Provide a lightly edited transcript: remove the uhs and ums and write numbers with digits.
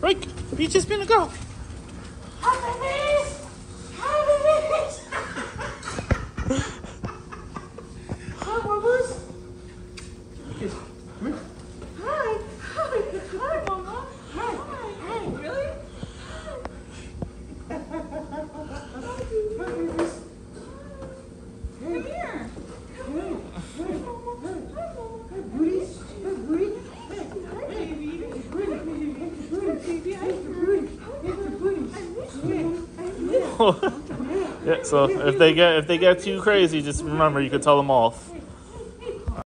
Break. Beach gonna go. Hi, babies. Hi, babies. Hi, mamas. Come here. Hi. Hi. Hi, mama. Hi. Hi. Really? Hi, babies. Come here. Come here. Hi, mama. Hi, booties. Hi, booty. Hi, baby. Yeah, so if they get too crazy, just remember you could tell them off.